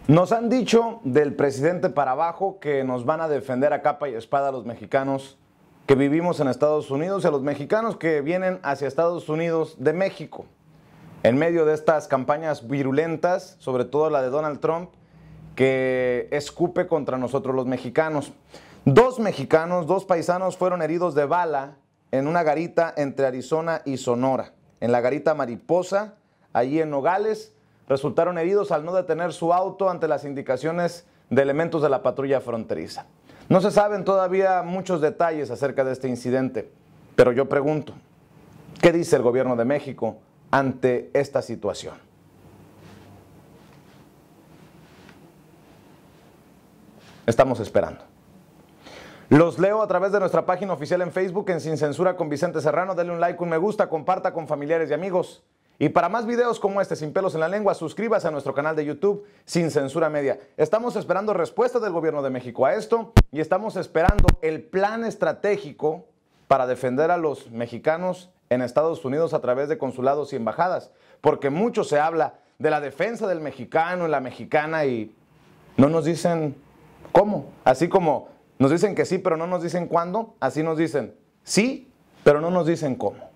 Nos han dicho del presidente para abajo que nos van a defender a capa y espada a los mexicanos que vivimos en Estados Unidos y a los mexicanos que vienen hacia Estados Unidos de México. En medio de estas campañas virulentas, sobre todo la de Donald Trump, que escupe contra nosotros los mexicanos. Dos mexicanos, dos paisanos fueron heridos de bala en una garita entre Arizona y Sonora. En la garita Mariposa, allí en Nogales, resultaron heridos al no detener su auto ante las indicaciones de elementos de la patrulla fronteriza. No se saben todavía muchos detalles acerca de este incidente, pero yo pregunto, ¿qué dice el gobierno de México ante esta situación? Estamos esperando. Los leo a través de nuestra página oficial en Facebook en Sin Censura con Vicente Serrano. Dale un like, un me gusta, comparta con familiares y amigos. Y para más videos como este, sin pelos en la lengua, suscríbase a nuestro canal de YouTube, Sin Censura Media. Estamos esperando respuesta del gobierno de México a esto y estamos esperando el plan estratégico para defender a los mexicanos en Estados Unidos a través de consulados y embajadas. Porque mucho se habla de la defensa del mexicano y la mexicana y no nos dicen cómo. Así como nos dicen que sí, pero no nos dicen cuándo, así nos dicen sí, pero no nos dicen cómo.